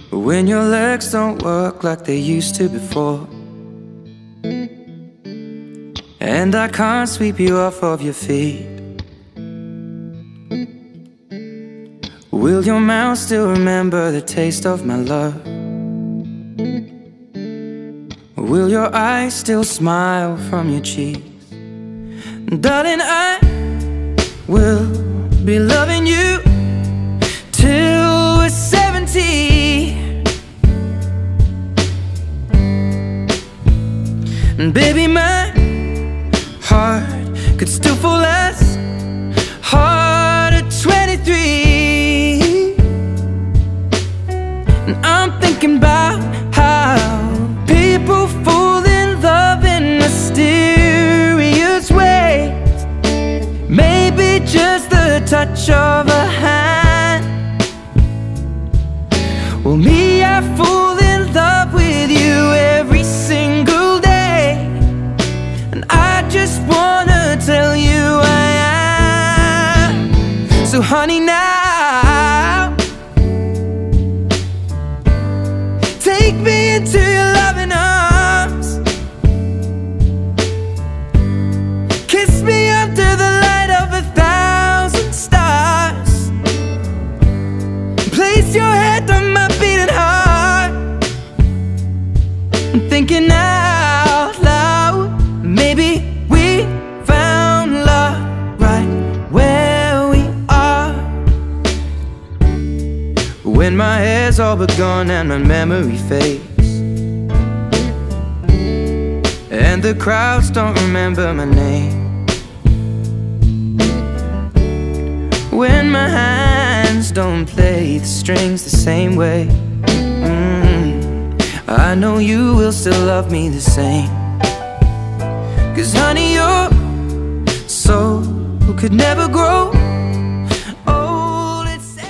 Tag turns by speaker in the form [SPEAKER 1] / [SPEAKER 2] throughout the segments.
[SPEAKER 1] when your legs don't work like they used to before, and I can't sweep you off of your feet. Will your mouth still remember the taste of my love? Will your eyes still smile from your cheeks? Darling, I will be loving you till we're 70. And baby, my heart could still fall as hard at 23. And I'm thinking about how people fall in love in mysterious ways. Maybe just the touch of a hand. Well, me, I fall in love with you every single day, and I just wanna tell you I am. So honey, now take me into your loving arms. Kiss me under the light of 1,000 stars. Place your head on my beating heart. I'm thinking out loud, maybe we found love right where we are. When my hair's all but gone and my memory fades, and the crowds don't remember my name, when my hands don't play the strings the same way, I know you will still love me the same. 'Cause honey, your soul could never grow old.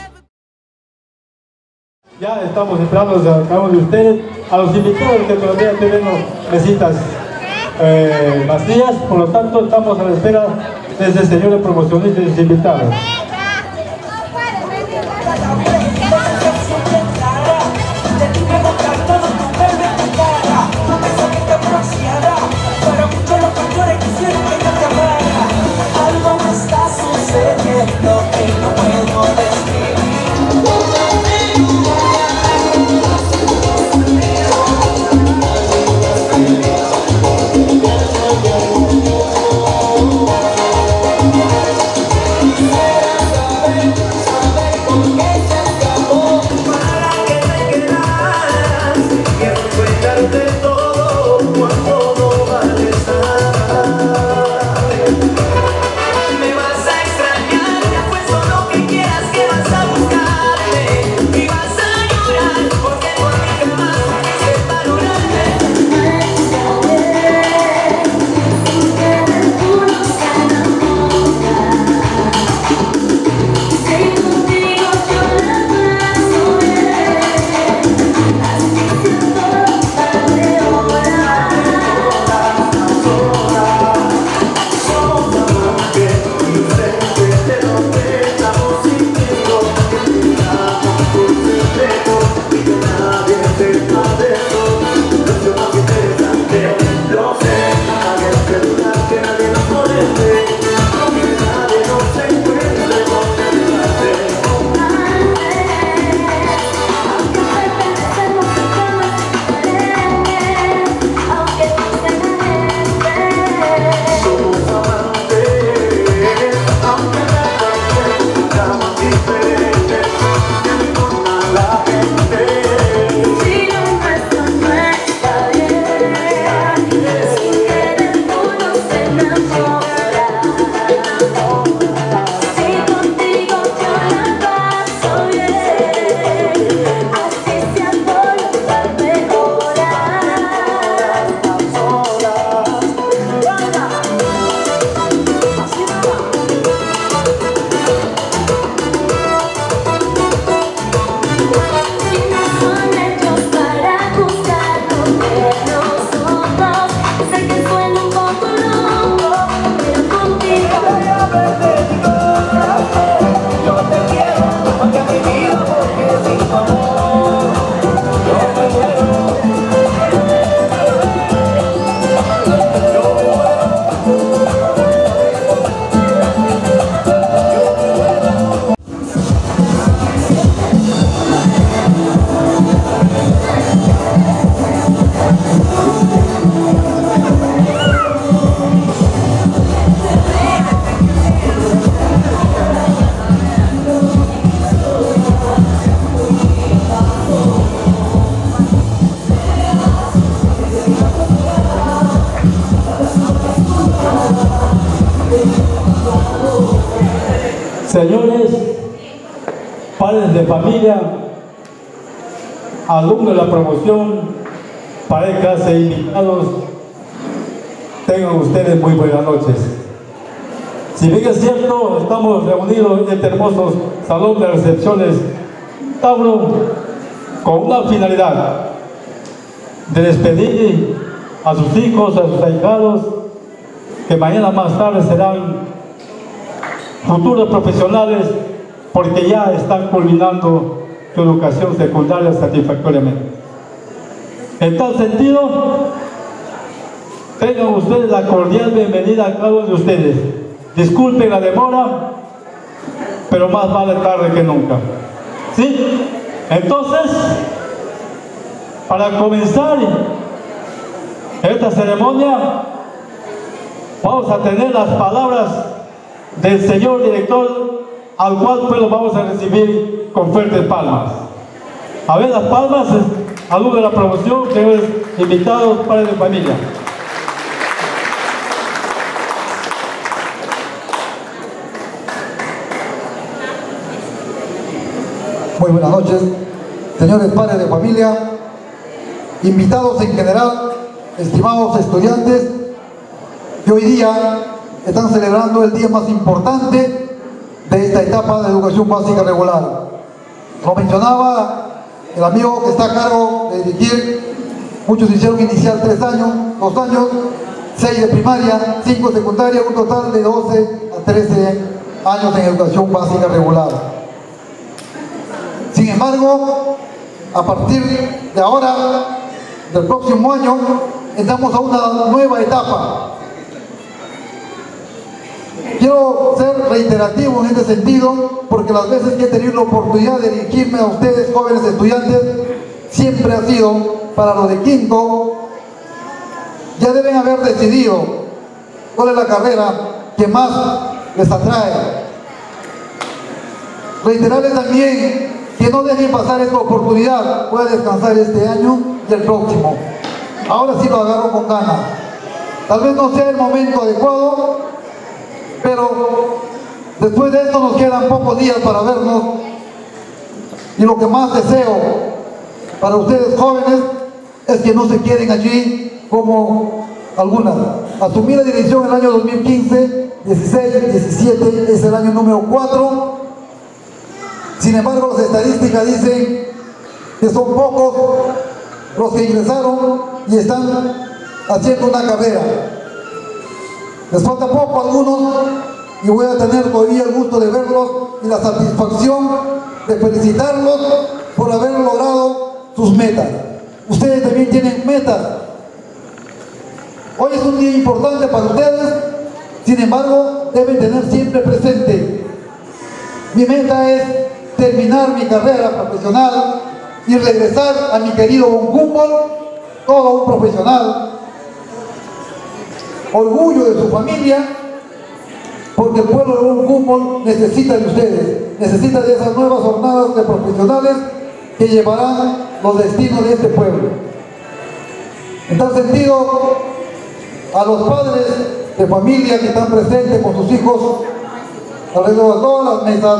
[SPEAKER 2] Ya estamos esperando a cada uno de ustedes, a los invitados que todavía tenemos mesitas vacías, por lo tanto estamos a la espera desde el señor promocionista y los invitados.
[SPEAKER 3] Algo me está sucediendo que no puedo describir. Me vas a extrañar, ya fue
[SPEAKER 2] señores, padres de familia, alumnos de la promoción, parejas e invitados, tengan ustedes muy buenas noches. Si bien es cierto, estamos reunidos en este hermoso salón de recepciones Tauro con una finalidad de despedir a sus hijos, a sus ahijados, que mañana más tarde serán futuros profesionales porque ya están culminando su educación secundaria satisfactoriamente. En tal sentido, tengan ustedes la cordial bienvenida a cada uno de ustedes. Disculpen la demora, pero más vale tarde que nunca. ¿Sí? Entonces, para comenzar esta ceremonia, vamos a tener las palabras del señor director, al cual pues lo vamos a recibir con fuertes palmas. A ver las palmas, alumnos de la promoción, señores invitados, padres de familia.
[SPEAKER 4] Muy buenas noches, señores padres de familia, invitados en general, estimados estudiantes que hoy día están celebrando el día más importante de esta etapa de educación básica regular. Lo mencionaba el amigo que está a cargo de dirigir, muchos hicieron inicial 3 años, 2 años, 6 de primaria, 5 de secundaria, un total de 12 a 13 años en educación básica regular. Sin embargo, a partir de ahora, del próximo año, entramos a una nueva etapa. Quiero ser reiterativo en este sentido, porque las veces que he tenido la oportunidad de dirigirme a ustedes, jóvenes estudiantes, siempre ha sido para los de quinto. Ya deben haber decidido cuál es la carrera que más les atrae. Reiterarles también que no dejen pasar esta oportunidad, pueda descansar este año y el próximo. Ahora sí lo agarro con ganas. Tal vez no sea el momento adecuado, pero después de esto nos quedan pocos días para vernos, y lo que más deseo para ustedes jóvenes es que no se queden allí como algunas. Asumí la dirección en el año 2015, 16, 17, es el año número 4. Sin embargo, las estadísticas dicen que son pocos los que ingresaron y están haciendo una carrera. Les falta poco a algunos y voy a tener todavía el gusto de verlos y la satisfacción de felicitarlos por haber logrado sus metas. Ustedes también tienen metas. Hoy es un día importante para ustedes, sin embargo, deben tener siempre presente: mi meta es terminar mi carrera profesional y regresar a mi querido Humboldt, todo un profesional, orgullo de su familia, porque el pueblo de Humboldt necesita de ustedes, necesita de esas nuevas jornadas de profesionales que llevarán los destinos de este pueblo. En tal sentido, a los padres de familia que están presentes con sus hijos alrededor de todas las mesas,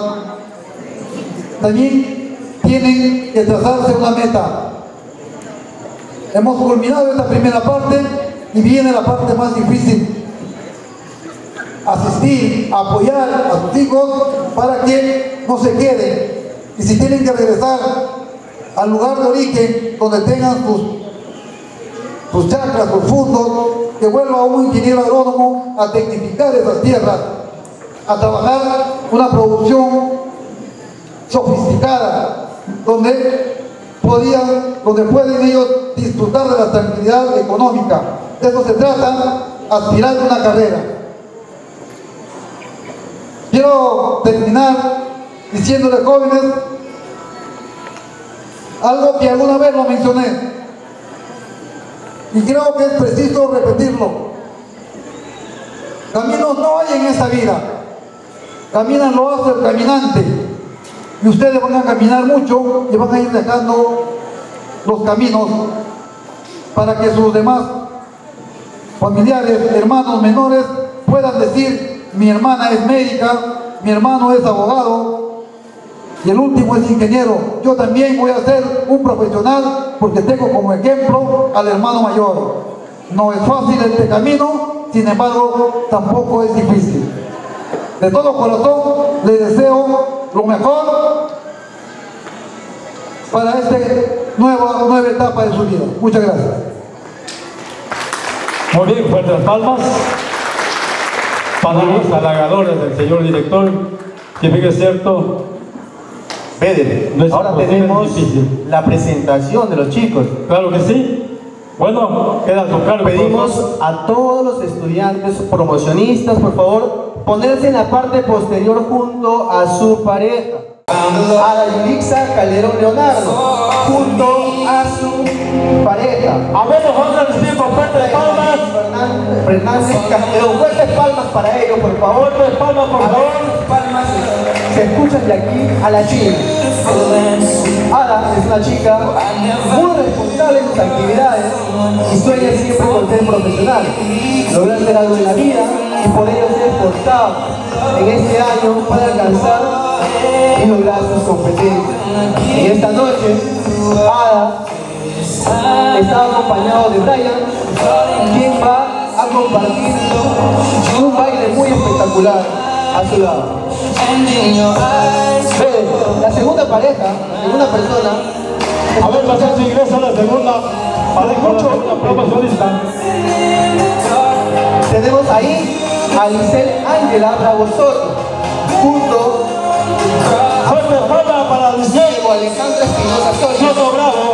[SPEAKER 4] también tienen que trazarse una meta. Hemos culminado esta primera parte y viene la parte más difícil: asistir, apoyar a sus hijos para que no se queden, y si tienen que regresar al lugar de origen donde tengan sus chacras, sus fundos, que vuelva un ingeniero agrónomo a tecnificar esas tierras, a trabajar una producción sofisticada, donde pueden ellos disfrutar de la tranquilidad económica. De eso se trata, aspirar a una carrera. Quiero terminar diciéndoles, jóvenes, algo que alguna vez lo mencioné y creo que es preciso repetirlo: caminos no hay en esta vida, caminan lo hace el caminante. Y ustedes van a caminar mucho y van a ir dejando los caminos para que sus demás familiares, hermanos menores, puedan decir: mi hermana es médica, mi hermano es abogado y el último es ingeniero. Yo también voy a ser un profesional porque tengo como ejemplo al hermano mayor. No es fácil este camino, sin embargo, tampoco es difícil. De todo corazón, les deseo lo mejor para esta nueva etapa de su vida. Muchas gracias.
[SPEAKER 2] Muy bien, fuertes palmas. Palabras halagadoras del señor director, que bien es cierto.
[SPEAKER 5] Beder,
[SPEAKER 2] No es
[SPEAKER 5] ahora
[SPEAKER 2] posible,
[SPEAKER 5] tenemos
[SPEAKER 2] es difícil.
[SPEAKER 5] la presentación de los chicos.
[SPEAKER 2] Claro que sí. Bueno, queda a tu cargo.
[SPEAKER 5] Pedimos
[SPEAKER 2] por favor.
[SPEAKER 5] a todos los estudiantes promocionistas, por favor, ponerse en la parte posterior junto a su pareja. A la Yurixa Calderón Leonardo, junto a su pareja.
[SPEAKER 2] A ver, nos vamos a recibir con fuertes palmas.
[SPEAKER 5] Fernández Calderón, fuertes palmas para ellos, por favor.
[SPEAKER 2] Fuertes palmas, por
[SPEAKER 5] A ver,
[SPEAKER 2] favor.
[SPEAKER 5] palmas se escuchan de aquí a la chica. Ada es una chica muy responsable en sus actividades y sueña siempre con ser profesional, lograr hacer algo en la vida y por ello se ha esforzado en este año para alcanzar y lograr sus competencias. En esta noche, Ada está acompañado de Brian, quien va a compartir un baile muy espectacular a su lado. La segunda pareja, la segunda persona.
[SPEAKER 2] A ver, pasar su ingreso a la segunda pareja, la segunda promocionista.
[SPEAKER 5] Tenemos ahí a Lisel Ángela Bravo Soto, junto
[SPEAKER 2] Fuertes palmas para el
[SPEAKER 5] a Alejandra Espinosa Soto.
[SPEAKER 2] Soto Bravo.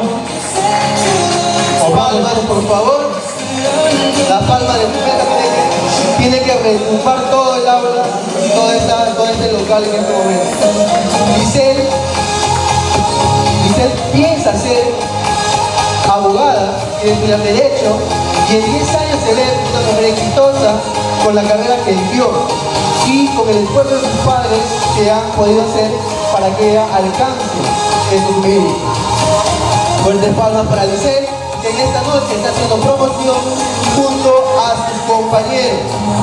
[SPEAKER 5] Palmas, por favor. La palma de mujer tiene que reocupar todo el aula, todo este local en este momento. Lisel piensa ser abogada y estudiar Derecho, y en 10 años se ve una mujer exitosa con la carrera que eligió y con el esfuerzo de sus padres que han podido hacer para que ella alcance esos méritos. Fuertes palmas para Lisel, que en esta noche está haciendo promoción junto a sus compañeros.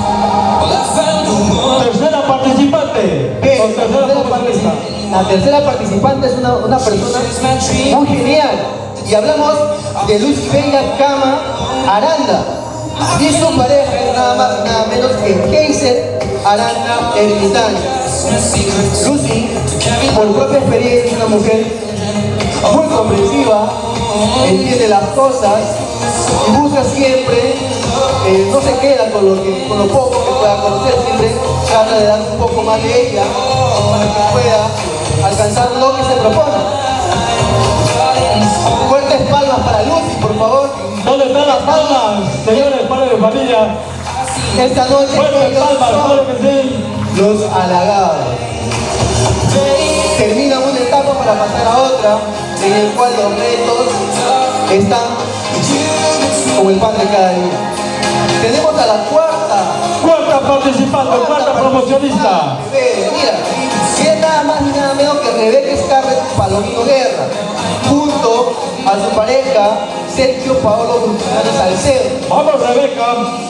[SPEAKER 2] Tercera participante.
[SPEAKER 5] Bien,
[SPEAKER 2] Tercera
[SPEAKER 5] la tercera participante es una persona muy genial. Y hablamos de Lucy Bella Cama Aranda. Y su pareja es nada más y nada menos que Heiser Aranda Ermitaño. Lucy, por propia experiencia, es una mujer muy comprensiva, entiende las cosas y busca siempre, no se queda con lo poco que pueda conocer, siempre trata de dar un poco más de ella para que pueda alcanzar lo que se propone. Fuertes palmas para Lucy, por favor.
[SPEAKER 2] ¿Dónde están las palmas, señores padres de familia?
[SPEAKER 5] Esta noche
[SPEAKER 2] Fuertes
[SPEAKER 5] ellos
[SPEAKER 2] palmas,
[SPEAKER 5] son
[SPEAKER 2] claro que sí.
[SPEAKER 5] los halagados. Termina una etapa para pasar a otra, en el cual los retos están como el pan de cada día. Tenemos a la
[SPEAKER 2] Cuarta participante, cuarta promocionista.
[SPEAKER 5] Mira, y es nada más ni nada menos que Rebeca Scarlett Palomino Guerra, junto a su pareja Sergio Paolo Guzmán Salcedo.
[SPEAKER 2] Vamos, Rebeca.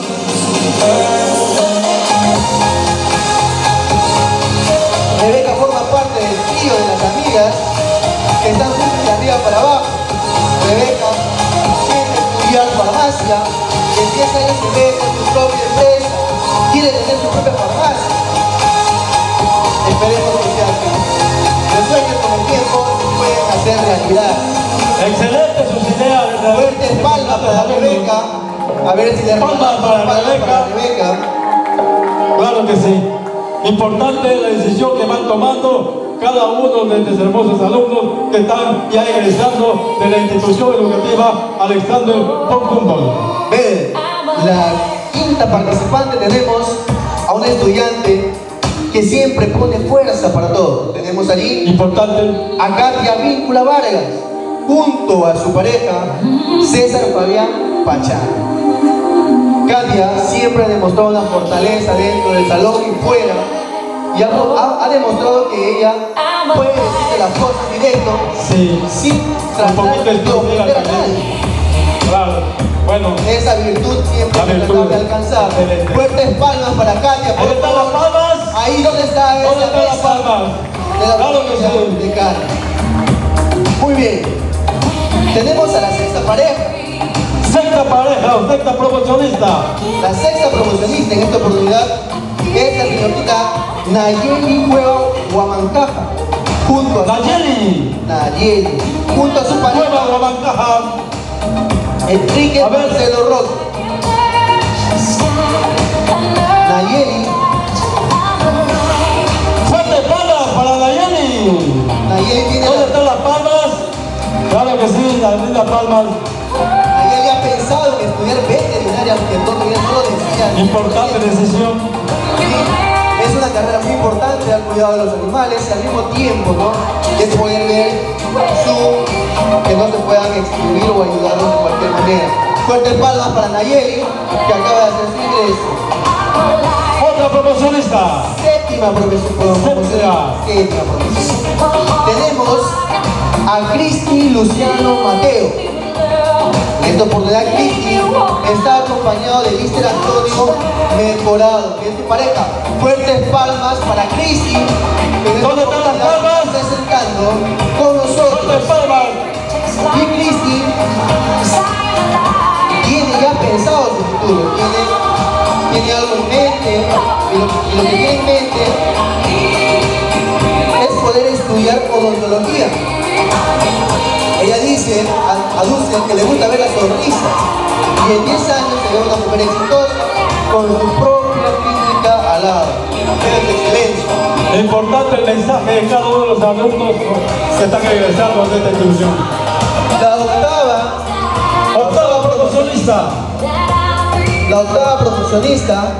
[SPEAKER 5] Rebeca forma parte del trío de las amigas que están juntas de arriba para abajo. Rebeca quiere estudiar farmacia, de 10 años se ve con su propia empresa, quiere tener su propia farmacia. Esperemos que sea así. Los sueños con el tiempo se pueden hacer realidad.
[SPEAKER 2] Excelente sus ideas.
[SPEAKER 5] Fuertes palmas para Rebeca. A ver si le
[SPEAKER 2] Palmas para Rebeca.
[SPEAKER 5] Rebeca.
[SPEAKER 2] Claro que sí. Importante la decisión que van tomando cada uno de estos hermosos alumnos que están ya egresando de la institución educativa Alexander von Humboldt.
[SPEAKER 5] Ve, la quinta participante tenemos a un estudiante que siempre pone fuerza para todo. Tenemos allí
[SPEAKER 2] Importante.
[SPEAKER 5] a Katia Víncula Vargas, junto a su pareja César Fabián Pachá. Katia siempre ha demostrado una fortaleza dentro del salón y fuera, y ha demostrado que ella puede decirte las cosas directo,
[SPEAKER 2] Sí.
[SPEAKER 5] sin
[SPEAKER 2] Un
[SPEAKER 5] tratar
[SPEAKER 2] poquito
[SPEAKER 5] de
[SPEAKER 2] explosiva
[SPEAKER 5] ofender a
[SPEAKER 2] también.
[SPEAKER 5] nadie.
[SPEAKER 2] Claro. Bueno.
[SPEAKER 5] Esa virtud siempre
[SPEAKER 2] La
[SPEAKER 5] hay que
[SPEAKER 2] virtud.
[SPEAKER 5] tratar de alcanzar.
[SPEAKER 2] Excelente.
[SPEAKER 5] Fuertes palmas para Katia, por
[SPEAKER 2] Ahí están las
[SPEAKER 5] favor.
[SPEAKER 2] palmas.
[SPEAKER 5] Ahí Ahí donde está
[SPEAKER 2] ¿Dónde está la palma?
[SPEAKER 5] de la
[SPEAKER 2] Claro que
[SPEAKER 5] provincia
[SPEAKER 2] sí.
[SPEAKER 5] de Cana. Muy bien. Tenemos a la sexta pareja.
[SPEAKER 2] Sexta pareja o sexta promocionista.
[SPEAKER 5] La sexta promocionista en esta oportunidad es la señorita Nayeli Cueva Huamancaja. Junto a
[SPEAKER 2] Nayeli.
[SPEAKER 5] Nayeli. Junto a su
[SPEAKER 2] Cueva
[SPEAKER 5] pareja
[SPEAKER 2] Huamancaja.
[SPEAKER 5] Enrique
[SPEAKER 2] A ver.
[SPEAKER 5] Marcelo Roque. Nayeli.
[SPEAKER 2] Fuerte palmas para Nayeli.
[SPEAKER 5] Nayeli tiene
[SPEAKER 2] ¿Dónde están las palmas? Claro que sí, las lindas palmas.
[SPEAKER 5] Nayeli ha pensado en estudiar veterinaria, aunque todavía no lo decía.
[SPEAKER 2] Importante decisión.
[SPEAKER 5] Es una carrera muy importante al cuidado de los animales y al mismo tiempo, ¿no? Es poder ver que no se puedan excluir o ayudarlos de cualquier manera. Fuertes palmas para Nayeli, que acaba de hacer su ingreso.
[SPEAKER 2] Otra promocionista.
[SPEAKER 5] Séptima promoción. Tenemos a Cristi Luciano Mateo. En esta oportunidad Cristi está acompañado de Mr. Antonio Mejorado, que es su pareja. Fuertes palmas para Cristi, que en esta
[SPEAKER 2] ¿Dónde están las
[SPEAKER 5] oportunidad
[SPEAKER 2] palmas?
[SPEAKER 5] está presentando con nosotros.
[SPEAKER 2] Fuertes palmas.
[SPEAKER 5] Y Cristi tiene ya pensado su futuro, tiene algo en mente, y lo que tiene en mente es poder estudiar odontología. Ella dice, aduce que le gusta ver la sonrisa y en 10 años será una mujer exitosa con su propia clínica al lado. Es excelencia.
[SPEAKER 2] Importante el mensaje de cada uno de los alumnos que están egresando de esta institución. Octava promocionista.
[SPEAKER 5] La octava profesionista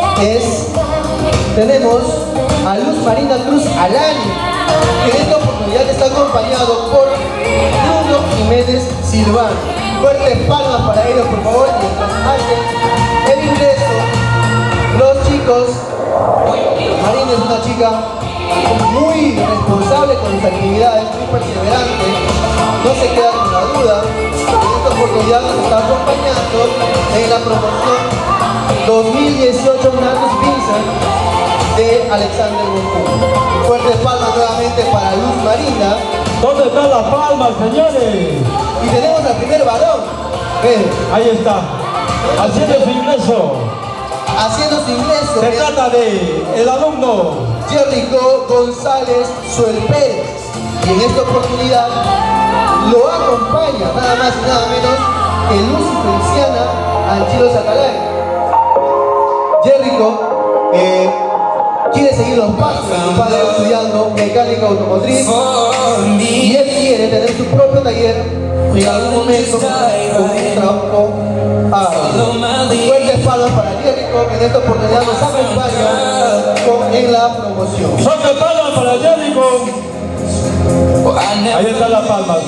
[SPEAKER 5] tenemos a Luz Marina Cruz Alani, que en esta oportunidad está acompañado por Bruno Jiménez Silván. Fuertes palmas para ellos, por favor, mientras hacen el ingreso. Los chicos, Marina es una chica muy responsable con sus actividades, muy perseverante, no se queda con la duda. En esta oportunidad nos está acompañando en la promoción 2018 Natus Vincent de Alexander Bonfum. Fuertes palmas nuevamente para Luz Marina.
[SPEAKER 2] ¿Dónde están las palmas, señores?
[SPEAKER 5] Y tenemos al primer varón,
[SPEAKER 2] Ahí está, haciendo su ingreso.
[SPEAKER 5] haciendo su ingreso.
[SPEAKER 2] Se trata de el alumno
[SPEAKER 5] Jerico González Suel Pérez. Y en esta oportunidad lo acompaña nada más y nada menos que Luz Feliciana Anchilo Sacalay. Jerico quiere seguir los pasos de su padre estudiando mecánica automotriz y él quiere tener su propio taller en algún momento con un trabajo arduo. Fuertes palmas para Jerico, que en esta oportunidad nos acompaña en la promoción.
[SPEAKER 2] Fuerte palmas para Jerico. Ahí están las palmas.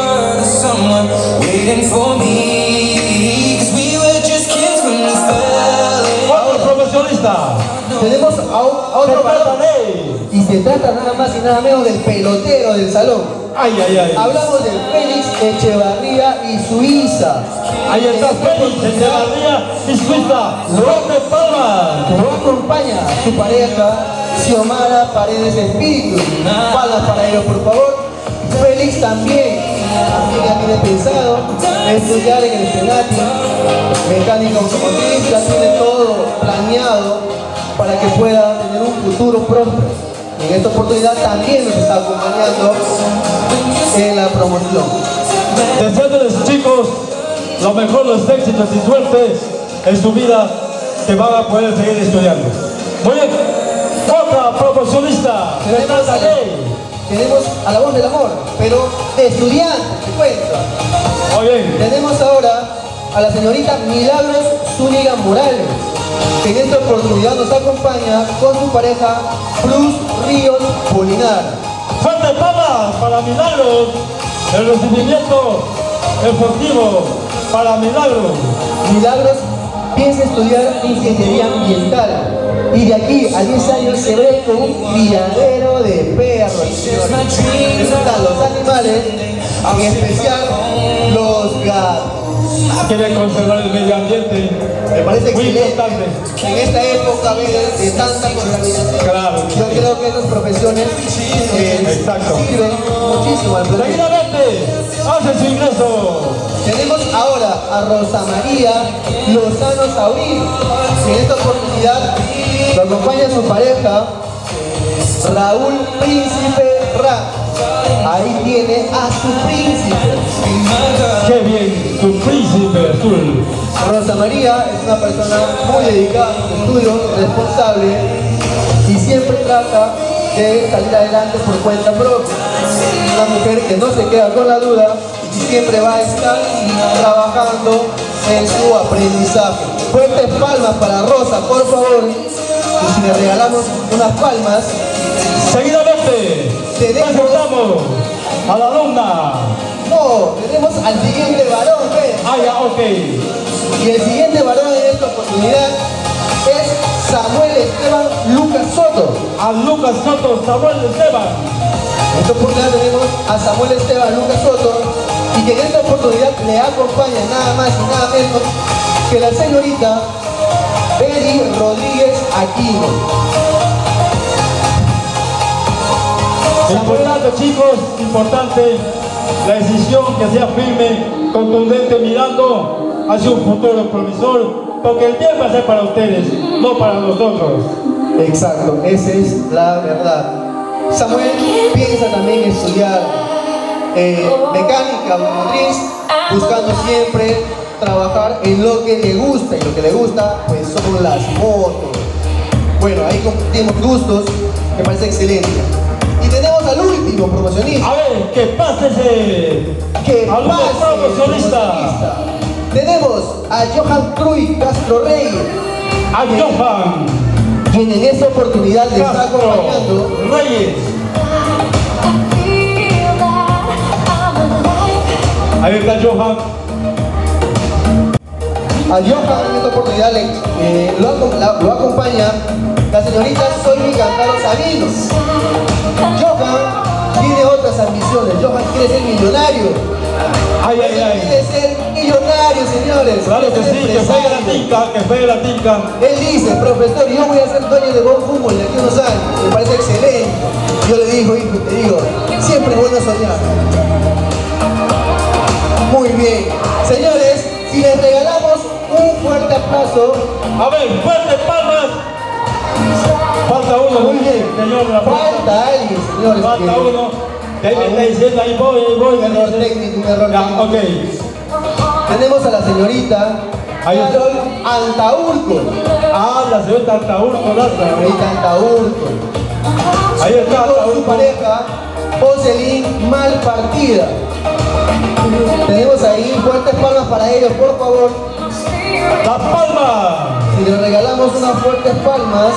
[SPEAKER 2] Otro profesionista.
[SPEAKER 5] Tenemos a otro varón y se trata nada más y nada menos del pelotero del salón.
[SPEAKER 2] Ay, ay, ay.
[SPEAKER 5] Hablamos de Félix Echevarría y Suiza.
[SPEAKER 2] Ahí está Félix Echevarría y Suiza. Fuerte palmas.
[SPEAKER 5] Lo acompaña su pareja Xiomara Paredes Espíritu. Palmas para ellos, por favor. Félix también ya tiene pensado estudiar en el Senati, mecánica automotriz, ya tiene todo planeado para que pueda tener un futuro próspero. En esta oportunidad también nos está acompañando en la promoción.
[SPEAKER 2] Deseándoles, chicos, lo mejor, los éxitos y suerte en su vida, que van a poder seguir estudiando. Muy bien, otra promocionista. Se trata de...
[SPEAKER 5] Tenemos a la voz del amor, pero de estudiante, te cuento.
[SPEAKER 2] Muy bien.
[SPEAKER 5] Tenemos ahora a la señorita Milagros Zúñiga Morales, que en esta oportunidad nos acompaña con su pareja Cruz Ríos Polinar.
[SPEAKER 2] Fuerte palmas para Milagros. El recibimiento efectivo para Milagros.
[SPEAKER 5] Milagros piensa estudiar ingeniería ambiental y de aquí a 10 años se ve con un criadero de perros. Les gustan los animales, en especial los gatos.
[SPEAKER 2] quiere conservar el medio ambiente.
[SPEAKER 5] Me parece
[SPEAKER 2] muy
[SPEAKER 5] excelente.
[SPEAKER 2] importante.
[SPEAKER 5] En esta época de tanta contaminación,
[SPEAKER 2] Claro.
[SPEAKER 5] yo creo que esas profesiones
[SPEAKER 2] Exacto.
[SPEAKER 5] sirven muchísimo al planeta.
[SPEAKER 2] Seguidamente, hace su ingreso.
[SPEAKER 5] Tenemos ahora a Rosa María Lozano Saurín. En esta oportunidad lo acompaña su pareja, Raúl Príncipe Ra. Ahí tiene a su príncipe.
[SPEAKER 2] Qué bien, su príncipe azul.
[SPEAKER 5] Rosa María es una persona muy dedicada a sus estudios, responsable y siempre trata de salir adelante por cuenta propia. Una mujer que no se queda con la duda y siempre va a estar trabajando en su aprendizaje. Fuertes palmas para Rosa, por favor. Y si le regalamos unas palmas,
[SPEAKER 2] Seguidamente, presentamos a la alumna.
[SPEAKER 5] no, tenemos al siguiente varón, ¿ves?
[SPEAKER 2] Ah, ya, ok.
[SPEAKER 5] Y el siguiente varón en esta oportunidad es Samuel Esteban Lucas Soto.
[SPEAKER 2] A Lucas Soto, Samuel Esteban.
[SPEAKER 5] En esta oportunidad tenemos a Samuel Esteban Lucas Soto y que en esta oportunidad le acompaña nada más y nada menos que la señorita Beli Rodríguez Aquino.
[SPEAKER 2] Importante, chicos, importante la decisión que sea firme, contundente, mirando hacia un futuro promisor, porque el bien va a ser para ustedes, no para nosotros.
[SPEAKER 5] Exacto, esa es la verdad. Samuel piensa también estudiar mecánica automotriz, buscando siempre trabajar en lo que le gusta, y lo que le gusta pues son las motos. Bueno, ahí compartimos gustos, me parece excelente. Y tenemos al último promocionista.
[SPEAKER 2] A ver, que pase ese
[SPEAKER 5] Que
[SPEAKER 2] alumno
[SPEAKER 5] pase el
[SPEAKER 2] promocionista.
[SPEAKER 5] Tenemos a Johan Cruz Castro Reyes,
[SPEAKER 2] A Johan
[SPEAKER 5] quien en esta oportunidad le está
[SPEAKER 2] Castro
[SPEAKER 5] acompañando.
[SPEAKER 2] Reyes. Ahí está Johan.
[SPEAKER 5] A Johan en esta oportunidad lo acompaña la señorita Soymi Cantaro Sabino. Johan tiene otras ambiciones. Johan quiere ser millonario.
[SPEAKER 2] Ay, ay, ay.
[SPEAKER 5] Quiere ser millonario, señores.
[SPEAKER 2] Claro que
[SPEAKER 5] Quiere ser
[SPEAKER 2] sí, que fue la
[SPEAKER 5] empresario.
[SPEAKER 2] tinca, que fue la tinca.
[SPEAKER 5] Él dice, profesor, yo voy a ser dueño de Bon Fútbol de aquí a unos años. Me parece excelente. Yo le digo, hijo, te digo, siempre es bueno soñar. Muy bien. Señores, si les regalamos un fuerte aplauso.
[SPEAKER 2] A ver, fuertes palmas. Falta uno,
[SPEAKER 5] Muy bien.
[SPEAKER 2] señor. La
[SPEAKER 5] Falta alguien, señores.
[SPEAKER 2] falta
[SPEAKER 5] que-
[SPEAKER 2] uno. Que ahí me está diciendo, ahí voy.
[SPEAKER 5] Un error técnico, un error
[SPEAKER 2] Ya,
[SPEAKER 5] técnico.
[SPEAKER 2] ok.
[SPEAKER 5] Tenemos a la señorita
[SPEAKER 2] Ahí está.
[SPEAKER 5] Carol Antaurco.
[SPEAKER 2] Ah, la señorita Antaurco Lázaro.
[SPEAKER 5] Señorita Antaurco.
[SPEAKER 2] Ahí está
[SPEAKER 5] Con su
[SPEAKER 2] Antaurco.
[SPEAKER 5] pareja, Jocelyn Malpartida. Tenemos ahí fuertes palmas para ellos, por favor.
[SPEAKER 2] Las palmas.
[SPEAKER 5] Si les regalamos unas fuertes palmas.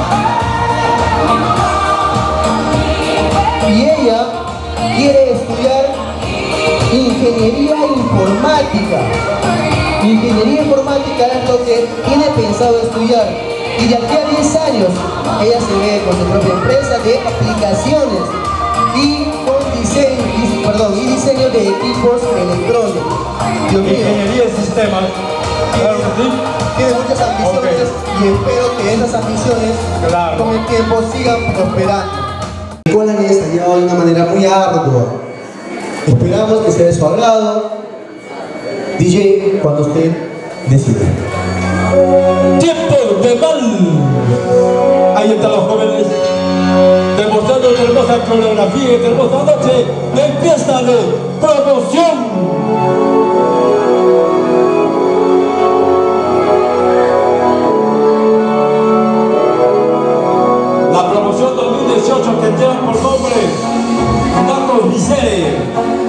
[SPEAKER 5] Y ella quiere estudiar ingeniería informática. Ingeniería informática es lo que tiene pensado estudiar. Y de aquí a 10 años, ella se ve con su propia empresa de aplicaciones y con diseño de equipos electrónicos. Dios mío.
[SPEAKER 2] Ingeniería de sistemas. Claro que sí.
[SPEAKER 5] Tiene muchas ambiciones y espero que esas ambiciones
[SPEAKER 2] Claro.
[SPEAKER 5] con el tiempo sigan prosperando. La escuela han estallado de una manera muy ardua. Esperamos que sea de su agrado. DJ, cuando usted decida.
[SPEAKER 2] Tiempo de mal. Ahí están los jóvenes demostrando una hermosa coreografía y una hermosa noche de fiesta de promoción. La promoción 2018 que lleva por nombre Marcos Visere.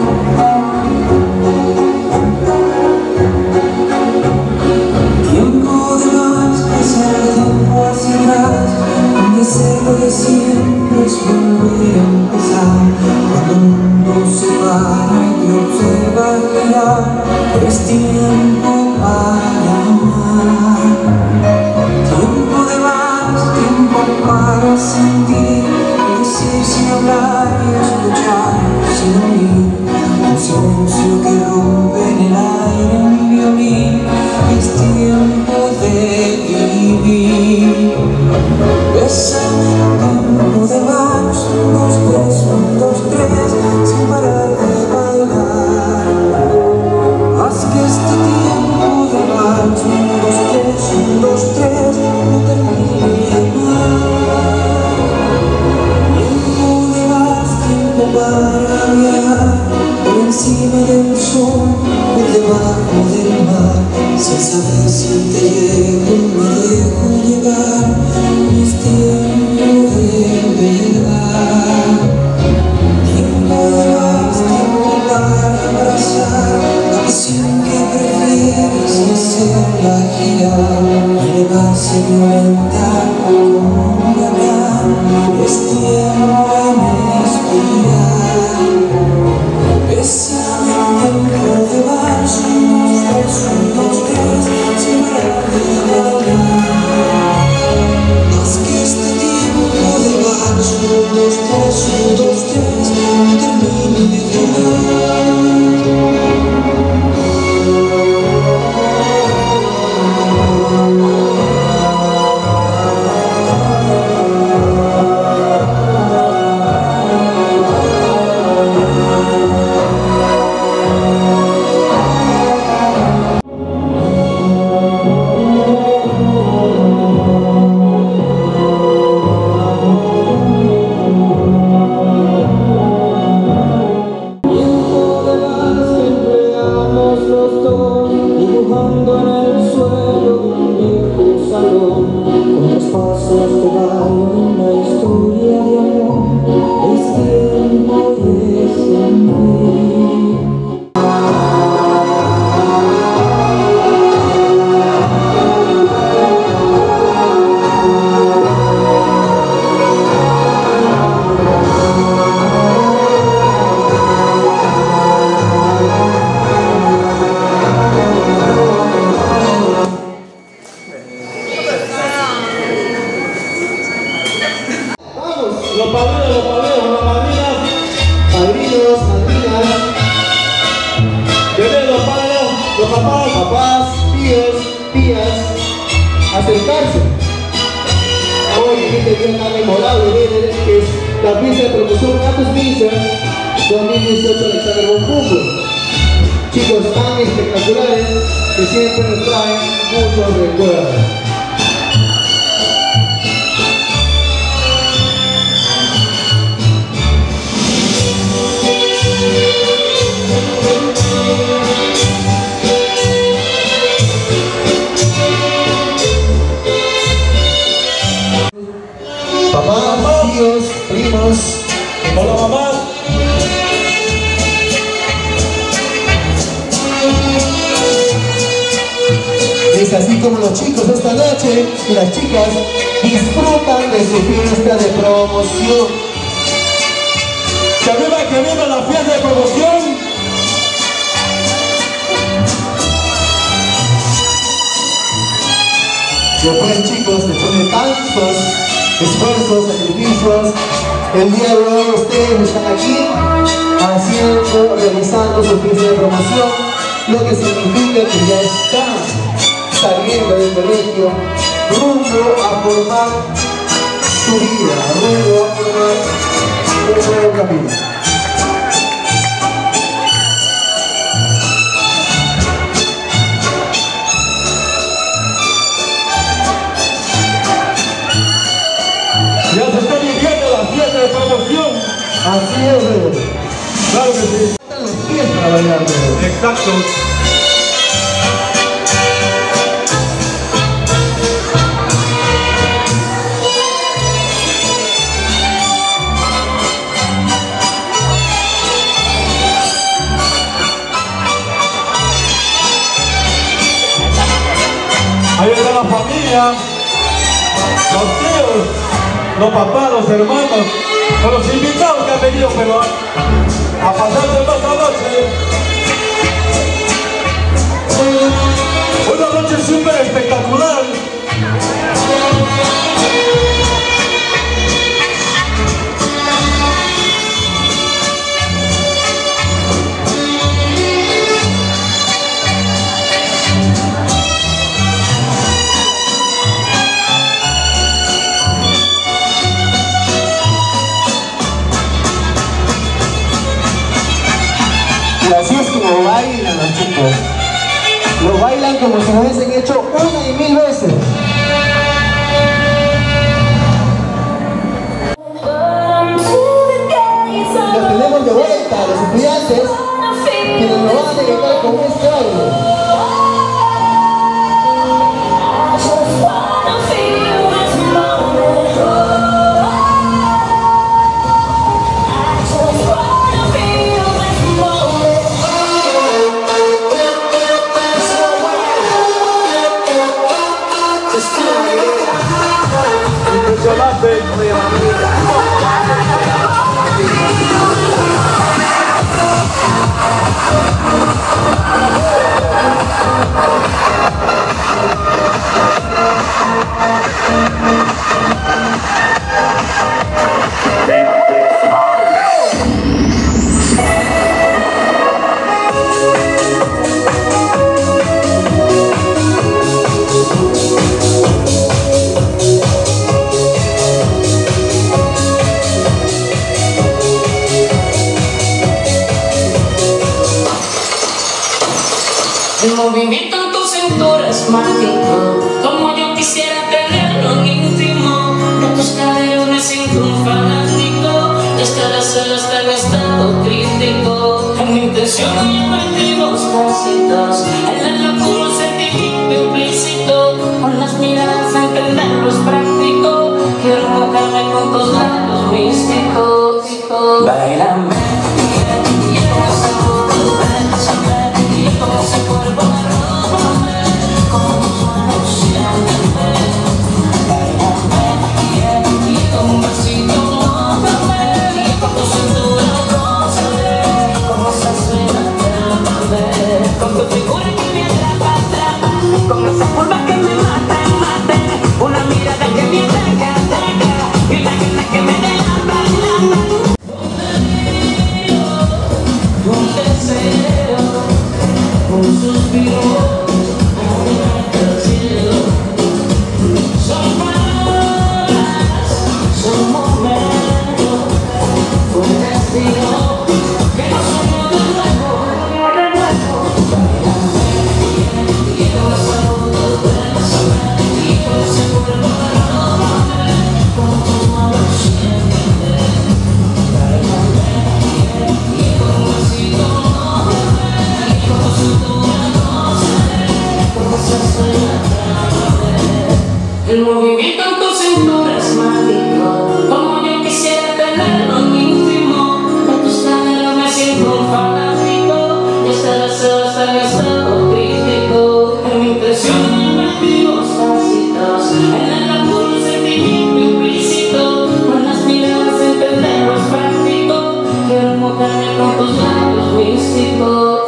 [SPEAKER 6] Tiempo de más, es el tiempo hacia atrás, donde sé lo de siempre es volver a empezar. Cuando el mundo se para y te observa girar, es tiempo para amar. Tiempo de más, tiempo para sentir, decir sin hablar y escuchar sin oír. el silencio que rompe en el aire mi violín. Es tiempo de vivir. Bésame en tiempo de vals, 1, 2, 3, 1, 2, 3, sin parar de bailar. Haz que este tiempo de vals, 1, 2, 3, 1, 2, 3, no termine más. Tiempo de vals, tiempo para viajar por encima del sol, por debajo del mar, sin saber si te llevo o me dejo llevar. Es tiempo de verdad. Tiempo de vals, tiempo para abrazar la pasión que prefieres y hacerla girar, elevarse violenta como un huracán. Es tiempo de respirar. Bésame en tiempo de vals, 1, 2, 3, 1, 2, 3, sin parar de bailar. Haz que este tiempo de vals, 1, 2, 3, 1, 2, 3, no termine jamás.
[SPEAKER 5] Papás, tíos, tías, acercarse. Hoy este día tan memorable que es la fiesta de promoción Campus Misa 2018 Alexander von Humboldt. Chicos tan espectaculares que siempre nos traen muchos recuerdos. Papás, tíos, primos.
[SPEAKER 2] Hola, mamá.
[SPEAKER 5] Es así como los chicos esta noche y las chicas disfrutan de su fiesta de promoción.
[SPEAKER 2] Que viva la fiesta de promoción.
[SPEAKER 5] Después, chicos, después de tantos esfuerzos, sacrificios, el día de hoy ustedes están aquí realizando su fiesta de promoción, lo que significa que ya están saliendo del colegio rumbo a formar su vida, rumbo a formar un nuevo camino.
[SPEAKER 2] Ya se está viviendo la fiesta de promoción.
[SPEAKER 5] Así es,
[SPEAKER 2] claro que sí.
[SPEAKER 5] Están los pies para bailar,
[SPEAKER 2] Exacto. Ahí está la familia, los tíos, los papás, los hermanos, con los invitados que han venido pero a pasarse esta noche. Una noche súper espectacular.
[SPEAKER 5] Lo bailan como si lo hubiesen hecho 1 y 1000 veces. Los tenemos de vuelta, los estudiantes, quienes nos van a deleitar con este baile.
[SPEAKER 7] El movimiento en tu cintura es mágico, como yo quisiera tenerlo en íntimo. De tus caderas me siento un fanático, desde la sala hasta el estado crítico. En mi intención hay objetivos tácitos, en la locura un sentimiento implícito. Con las miradas entenderlo es práctico, quiero enfocarme con tus labios místicos. Báilame. El movimiento en tu cintura es mágico, como yo quisiera tenerlo en íntimo. De tus caderas me siento un fanático, desde la sala hasta el estado crítico. En mi impresión hay objetivos tácitos, en la locura un sentimiento implícito. Con las miradas entenderlo es práctico, quiero enfocarme con tus labios místicos.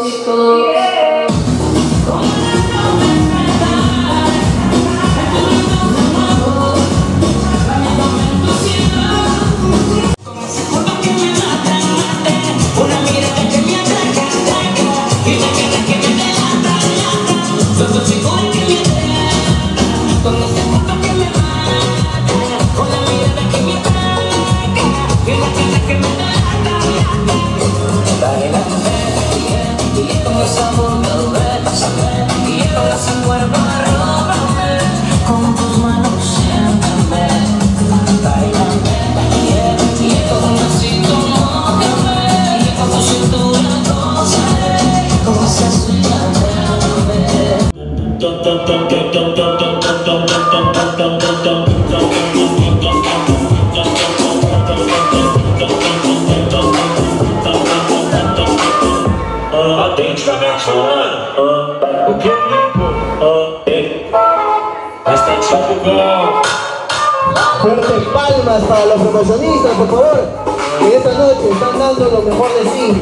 [SPEAKER 5] Fuertes palmas para los promocionistas, por favor, que esta noche están dando lo mejor de sí.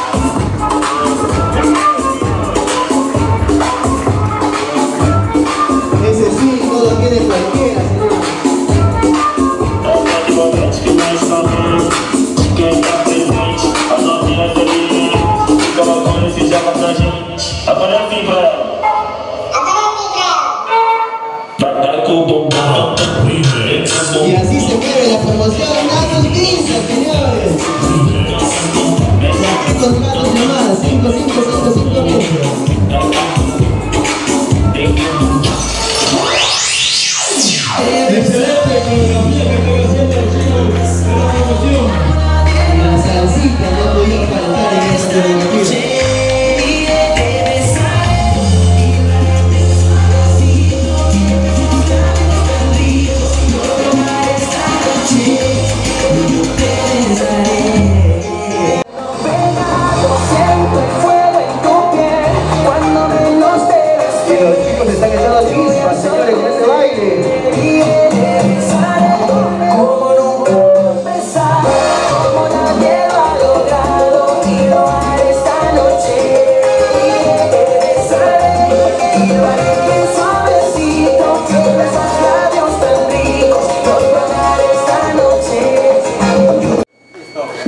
[SPEAKER 5] Ese sí no lo tiene cualquiera, señor. Y así se mueve la promoción Natos Pizza, señores. La que contratos llamadas 5555.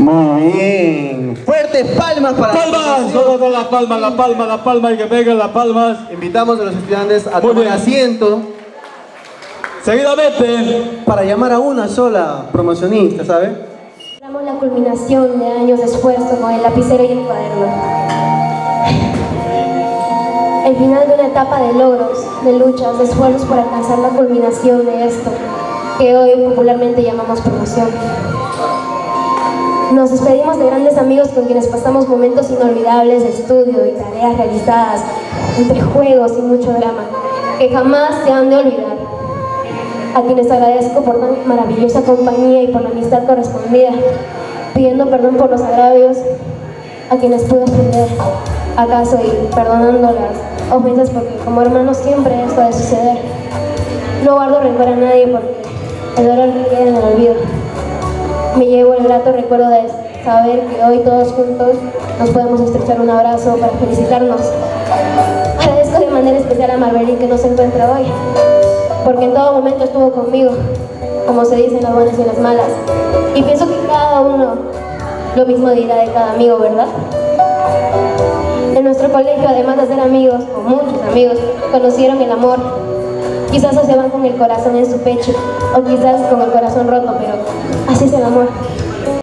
[SPEAKER 5] Muy bien. Fuertes palmas para
[SPEAKER 2] ¡Palmas! Todas las palmas, la palma, y que peguen las palmas.
[SPEAKER 5] Invitamos a los estudiantes a
[SPEAKER 2] Muy
[SPEAKER 5] tomar
[SPEAKER 2] bien.
[SPEAKER 5] asiento
[SPEAKER 2] Seguidamente,
[SPEAKER 5] para llamar a una sola promocionista, ¿sabe?
[SPEAKER 8] Damos la culminación de años de esfuerzo con el lapicero y el cuaderno. El final de una etapa de logros, de luchas, de esfuerzos por alcanzar la culminación de esto, que hoy popularmente llamamos promoción. Nos despedimos de grandes amigos con quienes pasamos momentos inolvidables de estudio y tareas realizadas, entre juegos y mucho drama, que jamás se han de olvidar. A quienes agradezco por tan maravillosa compañía y por la amistad correspondida, pidiendo perdón por los agravios a quienes pude ofender acaso y perdonando las ofensas, porque como hermanos siempre esto ha de suceder. No guardo rencor a nadie porque el dolor queda en el olvido. Me llevo el grato recuerdo de saber que hoy todos juntos nos podemos estrechar un abrazo para felicitarnos. Agradezco de manera especial a Marberín, que no se encuentra hoy, porque en todo momento estuvo conmigo, como se dice en las buenas y en las malas. Y pienso que cada uno lo mismo dirá de cada amigo, ¿verdad? En nuestro colegio, además de ser amigos, o muchos amigos, conocieron el amor. Quizás se van con el corazón en su pecho, o quizás con el corazón roto, pero así es el amor.